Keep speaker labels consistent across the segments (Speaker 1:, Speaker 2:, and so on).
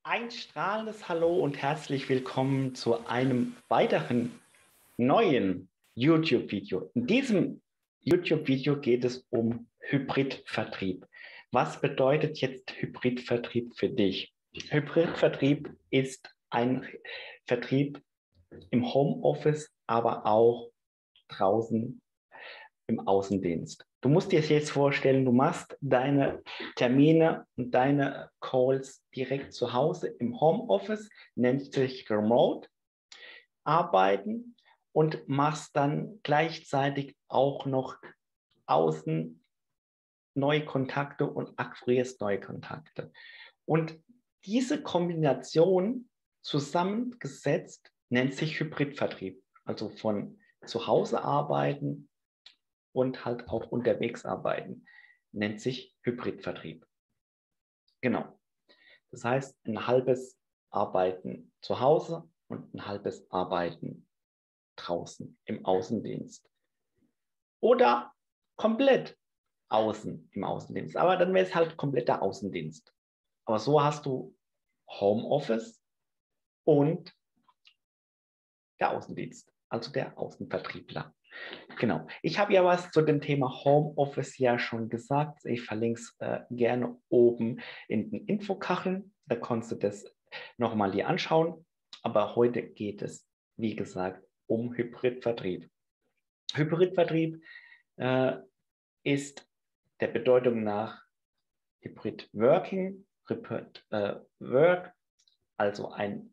Speaker 1: Ein strahlendes Hallo und herzlich willkommen zu einem weiteren neuen YouTube-Video. In diesem YouTube-Video geht es um Hybridvertrieb. Was bedeutet jetzt Hybridvertrieb für dich? Hybridvertrieb ist ein Vertrieb im Homeoffice, aber auch draußen im Außendienst. Du musst dir jetzt vorstellen, du machst deine Termine und deine Calls direkt zu Hause im Homeoffice, nennt sich Remote Arbeiten und machst dann gleichzeitig auch noch außen neue Kontakte und akquirierst neue Kontakte. Und diese Kombination zusammengesetzt nennt sich Hybridvertrieb, also von zu Hause arbeiten und halt auch unterwegs arbeiten, nennt sich Hybridvertrieb. Genau. Das heißt, ein halbes Arbeiten zu Hause und ein halbes Arbeiten draußen im Außendienst. Oder komplett außen im Außendienst. Aber dann wäre es halt kompletter Außendienst. Aber so hast du Homeoffice und der Außendienst, also der Außenvertriebler. Genau. Ich habe ja was zu dem Thema Homeoffice ja schon gesagt. Ich verlinke es gerne oben in den Infokacheln. Da kannst du das nochmal dir anschauen. Aber heute geht es, wie gesagt, um Hybridvertrieb. Hybridvertrieb ist der Bedeutung nach Hybrid Working, Hybrid Work, also ein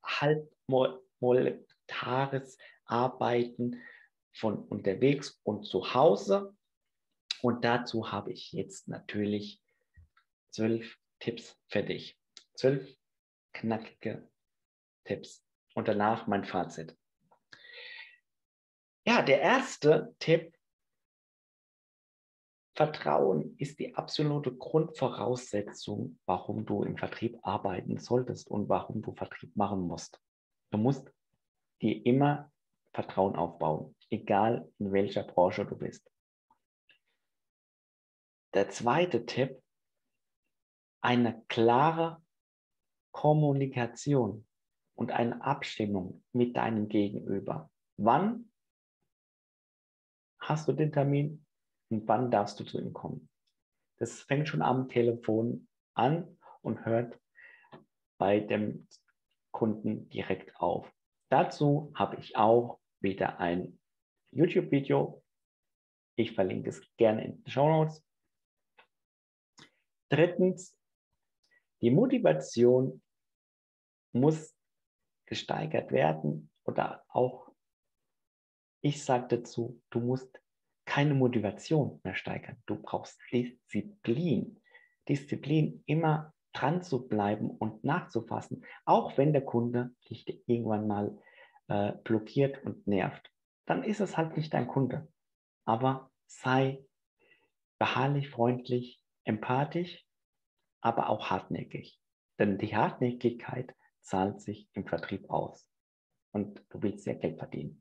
Speaker 1: halbmoletares Arbeiten von unterwegs und zu Hause. Und dazu habe ich jetzt natürlich 12 Tipps für dich. 12 knackige Tipps. Und danach mein Fazit. Ja, der erste Tipp: Vertrauen ist die absolute Grundvoraussetzung, warum du im Vertrieb arbeiten solltest und warum du Vertrieb machen musst. Du musst dir immer Vertrauen aufbauen, egal in welcher Branche du bist. Der zweite Tipp: eine klare Kommunikation und eine Abstimmung mit deinem Gegenüber. Wann hast du den Termin und wann darfst du zu ihm kommen? Das fängt schon am Telefon an und hört bei dem Kunden direkt auf. Dazu habe ich auch wieder ein YouTube-Video. Ich verlinke es gerne in den Show Notes. Drittens, die Motivation muss gesteigert werden oder auch, ich sage dazu, du musst keine Motivation mehr steigern. Du brauchst Disziplin. Disziplin, immer dran zu bleiben und nachzufassen, auch wenn der Kunde dich irgendwann mal blockiert und nervt. Dann ist es halt nicht dein Kunde. Aber sei beharrlich, freundlich, empathisch, aber auch hartnäckig. Denn die Hartnäckigkeit zahlt sich im Vertrieb aus. Und du willst ja Geld verdienen.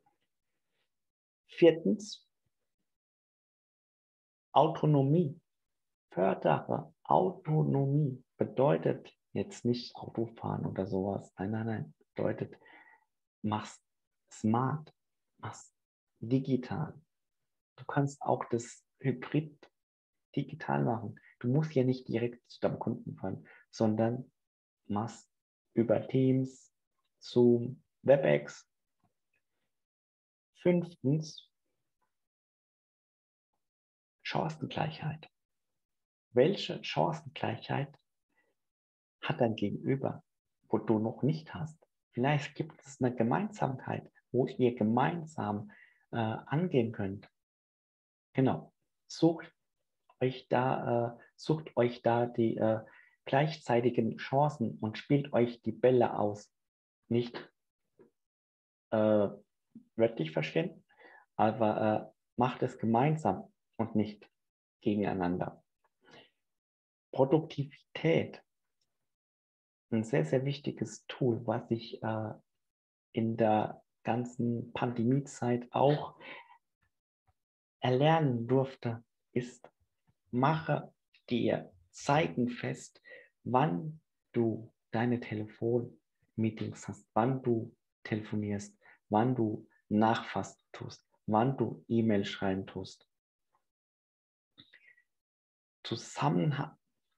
Speaker 1: Viertens, Autonomie. Fördere Autonomie. Bedeutet jetzt nicht Autofahren oder sowas. Nein, nein, nein. Bedeutet, mach's smart, mach's digital. Du kannst auch das Hybrid digital machen. Du musst ja nicht direkt zu deinem Kunden fahren, sondern mach's über Teams, Zoom, WebEx. Fünftens, Chancengleichheit. Welche Chancengleichheit hat dein Gegenüber, wo du noch nicht hast? Vielleicht gibt es eine Gemeinsamkeit, wo ihr gemeinsam angehen könnt. Genau. Sucht euch da die gleichzeitigen Chancen und spielt euch die Bälle aus. Nicht wörtlich verstehen, aber macht es gemeinsam und nicht gegeneinander. Produktivität, ein sehr, sehr wichtiges Tool, was ich in der ganzen Pandemiezeit auch erlernen durfte, ist: mache dir Zeiten fest, wann du deine Telefonmeetings hast, wann du telefonierst, wann du nachfassen tust, wann du E-Mail schreiben tust. Zusammenhang.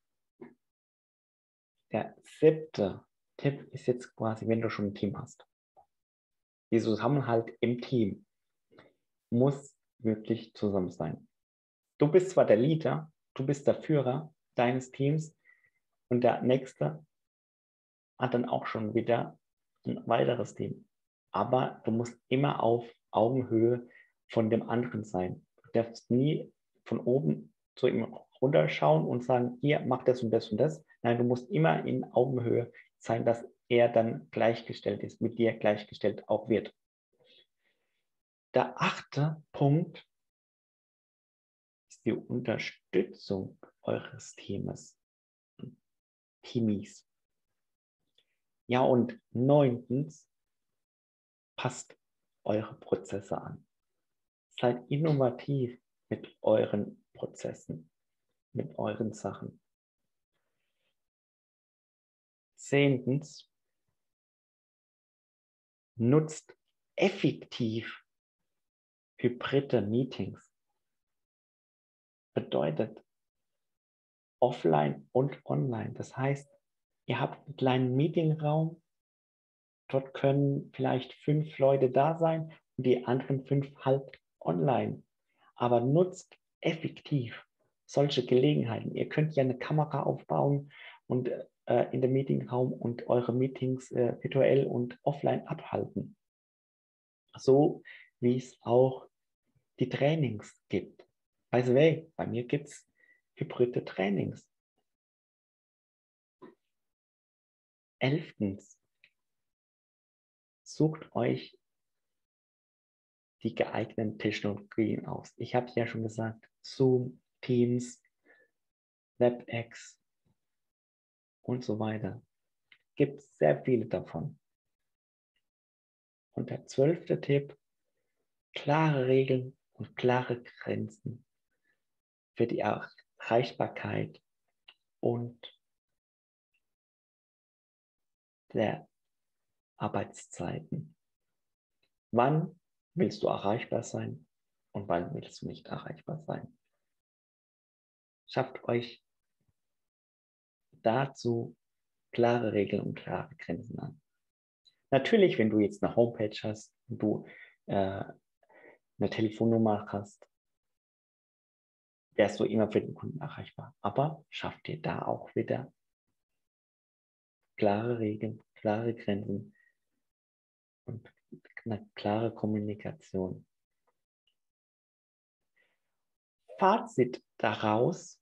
Speaker 1: Der 7. Tipp ist jetzt quasi, wenn du schon ein Team hast. Dieser Zusammenhalt im Team muss wirklich zusammen sein. Du bist zwar der Leader, du bist der Führer deines Teams und der Nächste hat dann auch schon wieder ein weiteres Team. Aber du musst immer auf Augenhöhe von dem anderen sein. Du darfst nie von oben zu ihm runterschauen und sagen, hier, mach das und das und das. Nein, du musst immer in Augenhöhe sein, dass er dann gleichgestellt ist, mit dir gleichgestellt auch wird. Der 8. Punkt ist die Unterstützung eures Teams. Teamies. Ja, und 9. passt eure Prozesse an. Seid innovativ mit euren Prozessen, mit euren Sachen. 10. Nutzt effektiv hybride Meetings. Bedeutet offline und online. Das heißt, ihr habt einen kleinen Meetingraum, dort können vielleicht 5 Leute da sein und die anderen 5 halt online. Aber nutzt effektiv solche Gelegenheiten. Ihr könnt ja eine Kamera aufbauen und in dem Meetingraum und eure Meetings virtuell und offline abhalten. So wie es auch die Trainings gibt. By the way, bei mir gibt es hybride Trainings. 11. Sucht euch die geeigneten Technologien aus. Ich habe es ja schon gesagt, Zoom, Teams, WebEx und so weiter. Gibt es sehr viele davon. Und der 12. Tipp, klare Regeln und klare Grenzen für die Erreichbarkeit und der Arbeitszeiten. Wann willst du erreichbar sein und wann willst du nicht erreichbar sein? Schafft euch dazu klare Regeln und klare Grenzen an. Natürlich, wenn du jetzt eine Homepage hast und du eine Telefonnummer hast, wärst du immer für den Kunden erreichbar. Aber schaff dir da auch wieder klare Regeln, klare Grenzen und eine klare Kommunikation. Fazit daraus,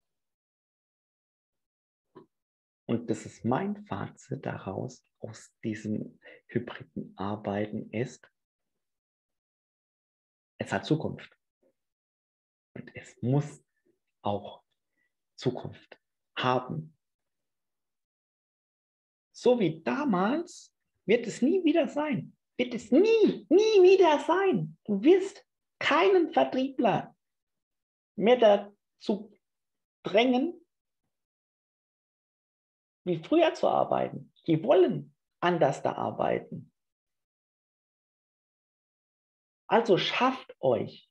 Speaker 1: und das ist mein Fazit daraus, aus diesem hybriden Arbeiten ist, es hat Zukunft. Und es muss auch Zukunft haben. So wie damals wird es nie wieder sein. Wird es nie wieder sein. Du wirst keinen Vertriebler mehr dazu drängen, wie früher zu arbeiten. Die wollen anders da arbeiten. Also schafft euch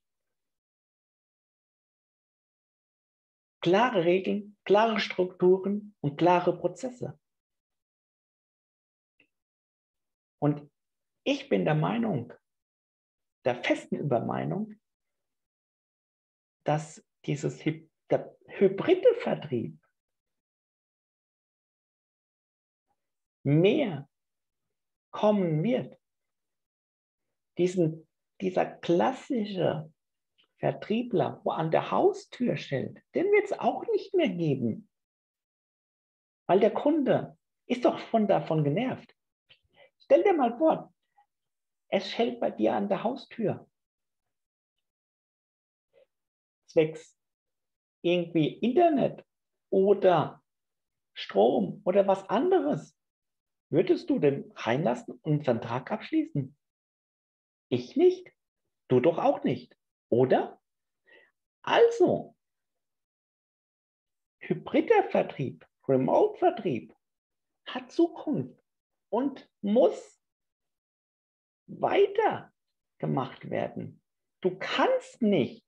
Speaker 1: klare Regeln, klare Strukturen und klare Prozesse. Und ich bin der Meinung, der festen Übermeinung, dass der hybride Vertrieb mehr kommen wird. Dieser klassische Vertriebler, wo an der Haustür steht, den wird es auch nicht mehr geben. Weil der Kunde ist doch davon genervt. Stell dir mal vor, es schellt bei dir an der Haustür. Zwecks irgendwie Internet oder Strom oder was anderes. Würdest du den reinlassen und einen Vertrag abschließen? Ich nicht. Du doch auch nicht. Oder? Also, hybrider Vertrieb, Remote-Vertrieb hat Zukunft und muss weiter gemacht werden. Du kannst nicht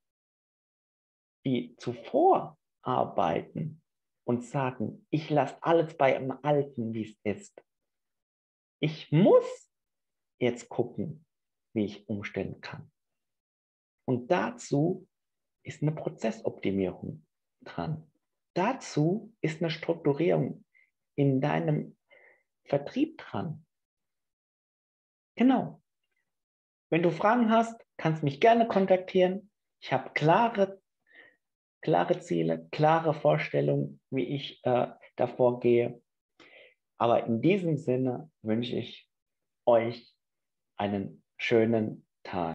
Speaker 1: wie zuvor arbeiten und sagen, ich lasse alles bei dem Alten, wie es ist. Ich muss jetzt gucken, wie ich umstellen kann. Und dazu ist eine Prozessoptimierung dran. Dazu ist eine Strukturierung in deinem Vertrieb dran. Genau. Wenn du Fragen hast, kannst du mich gerne kontaktieren. Ich habe klare Ziele, klare Vorstellungen, wie ich davor gehe. Aber in diesem Sinne wünsche ich euch einen schönen Tag.